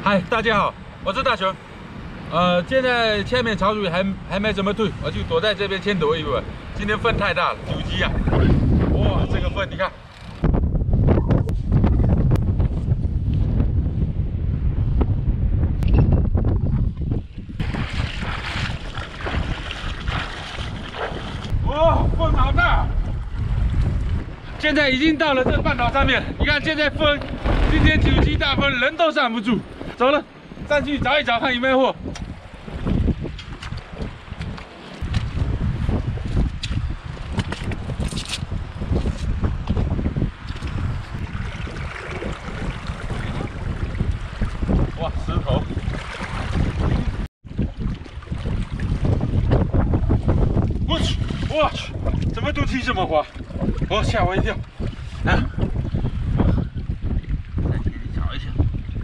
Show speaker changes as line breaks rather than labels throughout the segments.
嗨，大家好，我是大雄。现在下面潮水还没怎么退，我就躲在这边先躲一会儿。今天风太大了，9级啊！哇，这个风你看。哇，风好大！现在已经到了这个半岛上面，你看现在风，今天9级大风，人都站不住。走了，上去找一找，看有没有货。哇，石头！我去，我去，怎么都踢这么滑？哦，吓我一跳！啊！再给你找一下，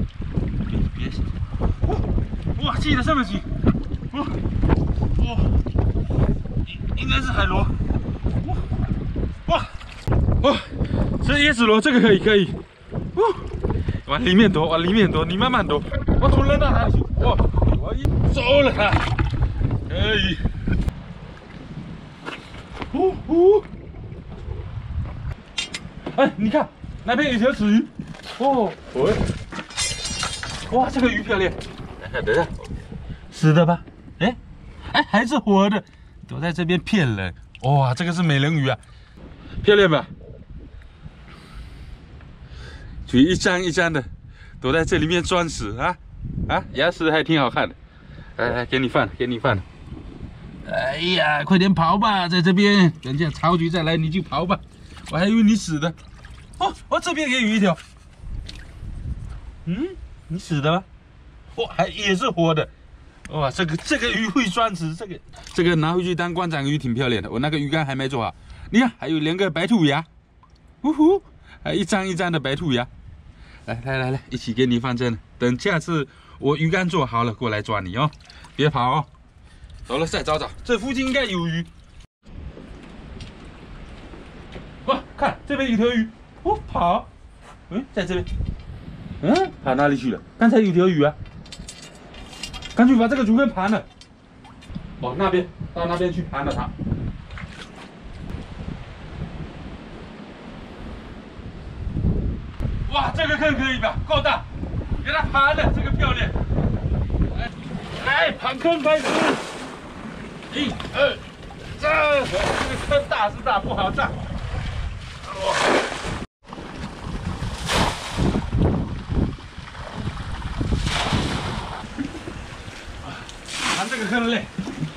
别！哇，系得这么紧！应该是海螺。哇！这椰子螺，这个可以。往里面躲，你慢慢躲。我头扔到哪里去？哇！我一走了它，可以。哎，你看那边有条死鱼。哦，哇，这个鱼漂亮。等下，死的吧？哎，还是活的，躲在这边骗人。哇，这个是美人鱼啊，漂亮吧？嘴一张一张的，躲在这里面装死啊！牙齿还挺好看的。来，给你饭。哎呀，快点跑吧，在这边，等下潮局再来你就跑吧。我还以为你死的。哦，这边也有一条。你死的吗？也是活的。哇，这个鱼会钻石，这个拿回去当观赏鱼挺漂亮的。我那个鱼竿还没做好，你看还有2个白兔牙，还一张一张的白兔牙。来，一起给你放这呢。等下次我鱼竿做好了过来抓你哦，别跑哦。走了，再找，这附近应该有鱼。哇，看这边有条鱼，跑，在这边，跑哪里去了？刚才有条鱼啊，干脆把这个竹竿盘了。到那边去盘了它。哇，这个坑可以吧？够大，给它盘了，这个漂亮。来，盘坑开始。1、2、3，这个坑大是大，不好站。盘这个坑累。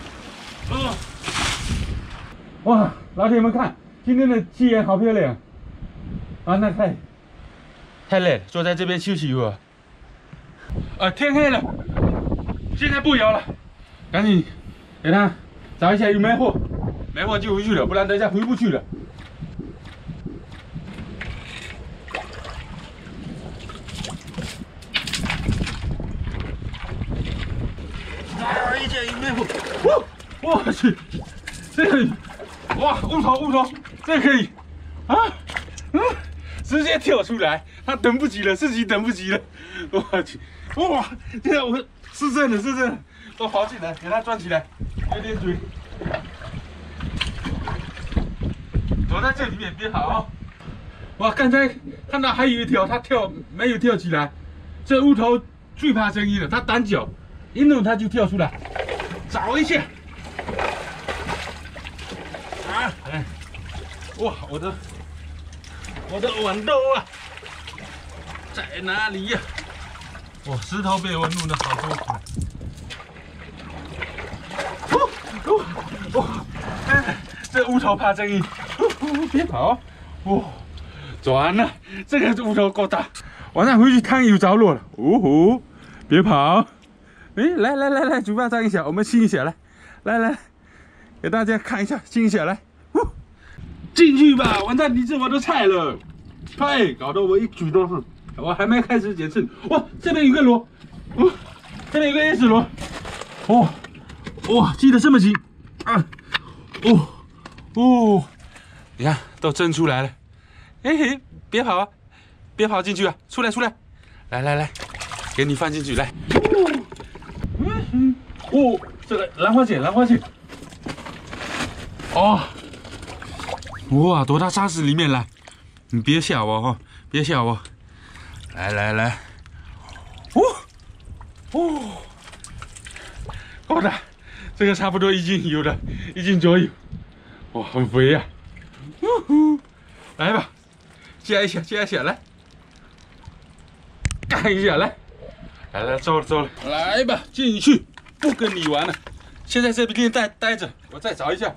哇，老铁们看，今天的夕阳好漂亮啊！那太累了，坐在这边休息一会儿。天黑了，现在不游了，赶紧给他找一下有没有货，没货就回去了，不然等一下回不去了。找一下有没有货。我去，这个哇，乌头，这个可以啊，直接跳出来，他等不及了，自己等不及了，我去，哇！现在我是真的，都跑进来，给它装起来，有点嘴，躲在这里面别跑。哇，刚才看到还有一条，它没有跳起来，这乌头最怕声音了，它胆小，一弄它就跳出来，找一下。哇，我的豌豆啊，在哪里呀？哇，石头被我弄得好多块。这乌头怕声音，别跑！转了，这个乌头够大，晚上回去汤有着落了。别跑！来，嘴巴张一下，我们亲一下，来，给大家看一下，亲一下，来。进去吧，完蛋，你是我的菜了！快，搞得我一嘴都是。我还没开始捡刺，哇，这边有个螺，这边有个椰子螺，哇，系得这么紧啊！你看都蒸出来了，别跑啊，别跑进去啊，出来，来， 给你放进去来。哦，这个兰花姐，兰花姐。哦，哇，多大沙子里面来？你别吓我哈，别吓我。来来来，哦，够大，这个差不多1斤有的，1斤左右。哇，很肥呀、来吧，接一下，接一下，来，干一下，来，来，走了走了，来吧，进去，不跟你玩了，先在这边待着，我再找一下。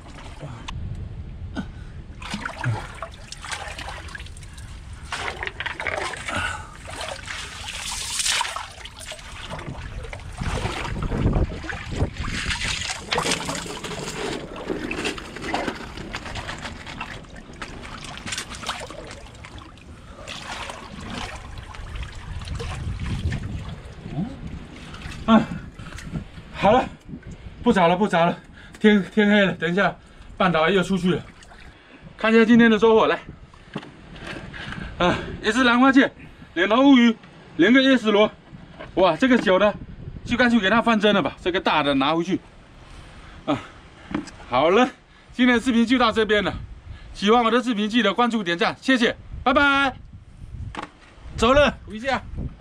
好了，不找了，不找了，天黑了，等一下半岛又出去了。看一下今天的收获，来，1只兰花蟹，2头乌鱼，2个椰丝螺，哇，这个小的就干脆给它放蒸了吧，这个大的拿回去。好了，今天的视频就到这边了，喜欢我的视频记得关注点赞，谢谢，拜拜，走了，回家。